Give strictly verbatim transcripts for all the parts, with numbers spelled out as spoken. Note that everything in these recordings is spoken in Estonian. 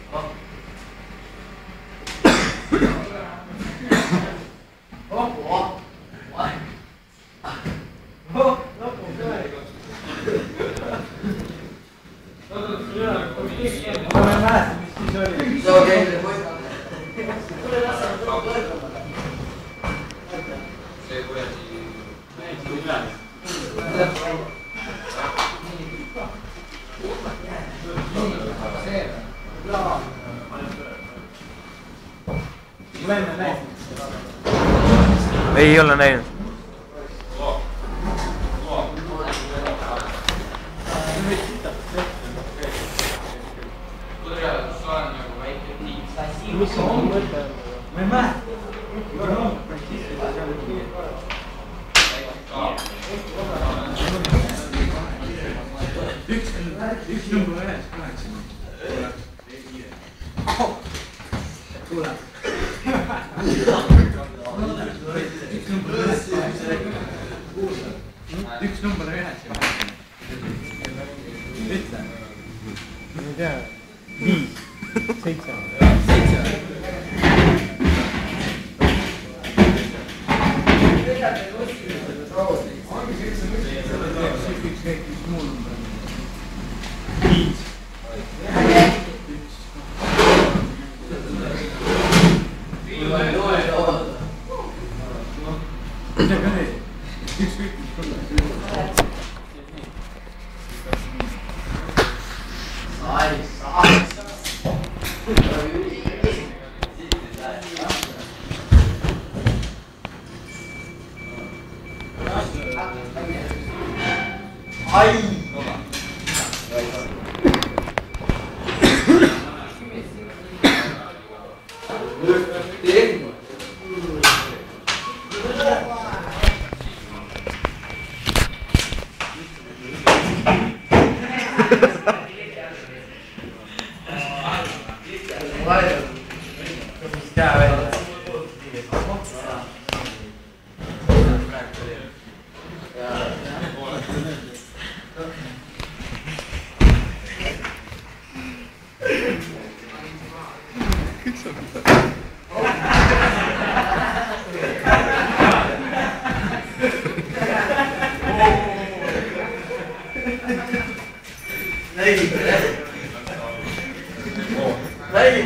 Ei ole näinud. Mis on mõte? Ma ei mäleta. Üks number ühes kaheksa. Tule. Üks number ühes kaheksa. Ütle. Ma ei tea. Viis. Seitse. Seitse. Üks muu number. Viis.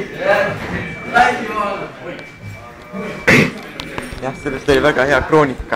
Jah, sellest oli väga hea kroonika.